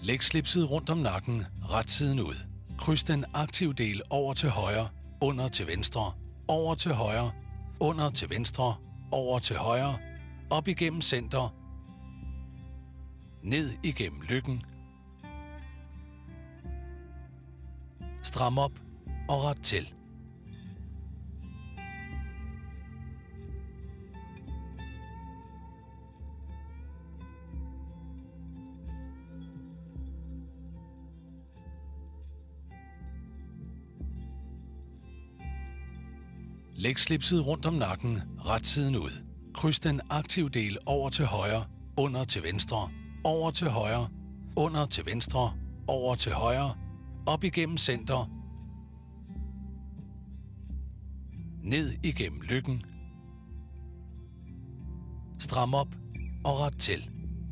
Læg slipset rundt om nakken, ret siden ud. Kryds den aktive del over til højre, under til venstre, over til højre, under til venstre, over til højre, op igennem center, ned igennem lyggen. Stram op og ret til. Læg slipset rundt om nakken, ret siden ud. Kryds den aktive del over til højre, under til venstre, over til højre, under til venstre, over til højre, op igennem center, ned igennem lyggen. Stram op og ret til.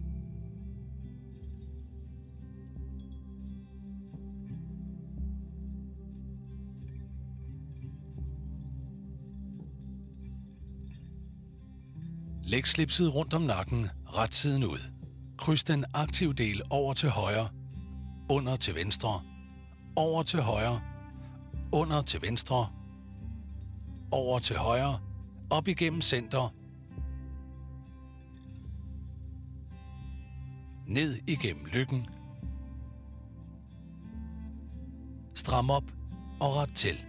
Læg slipset rundt om nakken, ret siden ud. Kryds den aktive del over til højre, under til venstre, over til højre, under til venstre, over til højre, op igennem center, ned igennem lyggen. Stram op og ret til.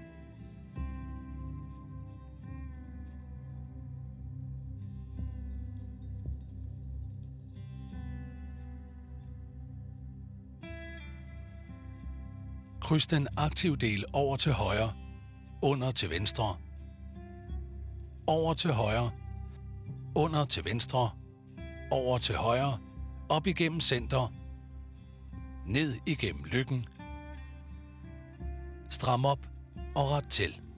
Kryds den aktive del over til højre, under til venstre, over til højre, under til venstre, over til højre, op igennem center, ned igennem lyggen. Stram op og ret til.